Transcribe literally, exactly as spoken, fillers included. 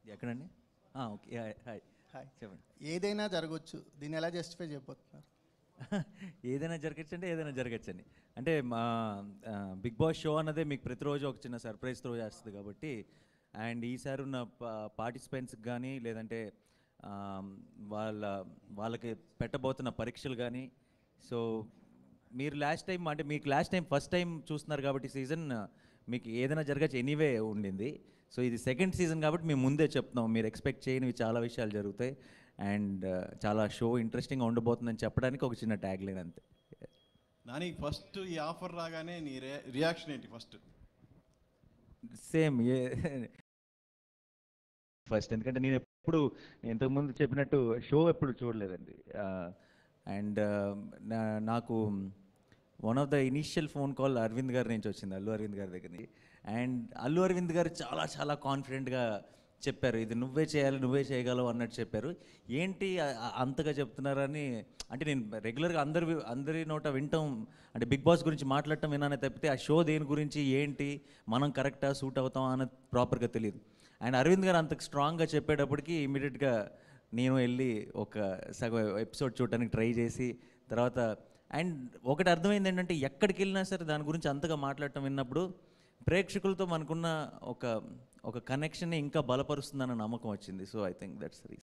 ఎక్కడండి? Okay. Hi hi. చెప్పండి. ఏదైనా జరగవచ్చు, దీన్ని ఎలా జస్టిఫై చేయబోతున్నారు? ఏదైనా జరగచ్చండి, ఏదైనా జరగచ్చండి. అంటే మా బిగ్ బాస్ షో అన్నదే మీకు ప్రతిరోజు ఒక చిన్న సర్ప్రైజ్ త్రో చేస్తుంది కాబట్టి, అండ్ ఈసారి ఉన్న పార్టిసిపెంట్స్కి కానీ లేదంటే వాళ్ళ వాళ్ళకి పెట్టబోతున్న పరీక్షలు కానీ, సో మీరు లాస్ట్ టైం అంటే మీకు లాస్ట్ టైం ఫస్ట్ టైం చూస్తున్నారు కాబట్టి సీజన్ మీకు ఏదైనా జరగచ్చు ఎనీవే ఉండింది. సో ఇది సెకండ్ సీజన్ కాబట్టి మేము ముందే చెప్తున్నాం, మీరు ఎక్స్పెక్ట్ చేయనివి చాలా విషయాలు జరుగుతాయి అండ్ చాలా షో ఇంట్రెస్టింగ్గా ఉండబోతుందని చెప్పడానికి ఒక చిన్న ట్యాగ్ లైన్ అంతే. నాని, ఫస్ట్ ఈ ఆఫర్ రాగానే నీ రియాక్షన్ ఏంటి? ఫస్ట్ సేమ్ ఏ ఫస్ట్ ఎందుకంటే నేను ఎప్పుడు ఇంతకుముందు చెప్పినట్టు షో ఎప్పుడు చూడలేదండి. అండ్ నాకు one of the initial phone call Aravind గారి నుంచి వచ్చింది, అల్లు అరవింద్ గారి దగ్గర నుంచి. అండ్ అల్లు అరవింద్ గారు చాలా చాలా కాన్ఫిడెంట్గా చెప్పారు, ఇది నువ్వే చేయాలి, నువ్వే చేయగలవు అన్నట్టు చెప్పారు. ఏంటి అంతగా చెప్తున్నారని, అంటే నేను రెగ్యులర్గా అందరి అందరి నోట వింటాం, అంటే బిగ్ బాస్ గురించి మాట్లాడటం వినానే తప్పితే ఆ షో దేని గురించి ఏంటి, మనం కరెక్టా సూట్ అవుతాం అన్నది ప్రాపర్గా తెలియదు. అండ్ అరవింద్ గారు అంత స్ట్రాంగ్గా చెప్పేటప్పటికి ఇమీడియట్గా నేను వెళ్ళి ఒక సగం ఎపిసోడ్ చూడటానికి ట్రై చేసి తర్వాత, అండ్ ఒకటి అర్థమైంది ఏంటంటే ఎక్కడికి వెళ్ళినా సరే దాని గురించి అంతగా మాట్లాడటం విన్నప్పుడు ప్రేక్షకులతో మనకున్న ఒక ఒక కనెక్షన్ని ఇంకా బలపరుస్తుందన్న నమ్మకం వచ్చింది. So I think that's reason.